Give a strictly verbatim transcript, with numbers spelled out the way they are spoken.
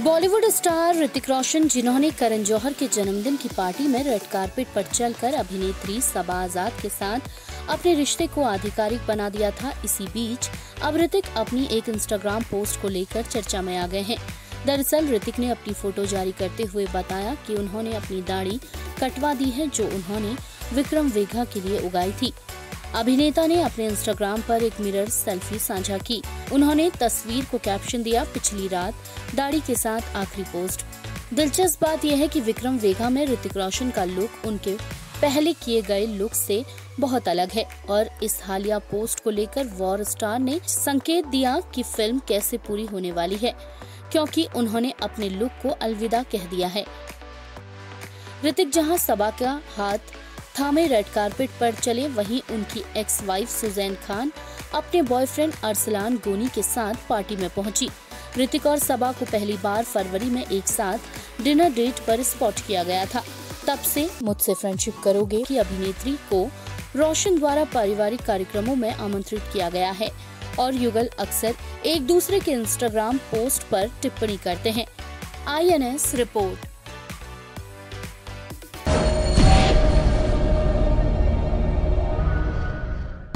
Bollywood star Hrithik Roshan, जिन्होंने करण जौहर के जन्मदिन की पार्टी में रेड कारपेट पर चलकर अभिनेत्री सबा आजाद के साथ अपने रिश्ते को आधिकारिक बना दिया था, इसी बीच अब ऋतिक अपनी एक इंस्टाग्राम पोस्ट को लेकर चर्चा में आ गए हैं। दरअसल ऋतिक ने अपनी फोटो जारी करते हुए बताया कि उन्होंने अपनी दाढ़ी कटवा दी है, जो उन्होंने विक्रम वेघा के लिए उगाई थी। अभिनेता ने अपने इंस्टाग्राम पर एक मिरर सेल्फी साझा की। उन्होंने तस्वीर को कैप्शन दिया, पिछली रात दाढ़ी के साथ आखिरी पोस्ट। दिलचस्प बात यह है कि विक्रम वेघा में ऋतिक रोशन का लुक उनके पहले किए गए लुक से बहुत अलग है और इस हालिया पोस्ट को लेकर वॉर स्टार ने संकेत दिया कि फिल्म कैसे पूरी होने वाली है, क्योंकि उन्होंने अपने लुक को अलविदा कह दिया है। ऋतिक जहां सबा का हाथ थामे रेड कारपेट पर चले, वहीं उनकी एक्स वाइफ सुजैन खान अपने बॉयफ्रेंड अरसलान गोनी के साथ पार्टी में पहुंची। ऋतिक और सबा को पहली बार फरवरी में एक साथ डिनर डेट पर स्पॉट किया गया था। तब से मुझसे फ्रेंडशिप करोगे की अभिनेत्री को रोशन द्वारा पारिवारिक कार्यक्रमों में आमंत्रित किया गया है और युगल अक्सर एक दूसरे के इंस्टाग्राम पोस्ट पर टिप्पणी करते हैं। I N S report.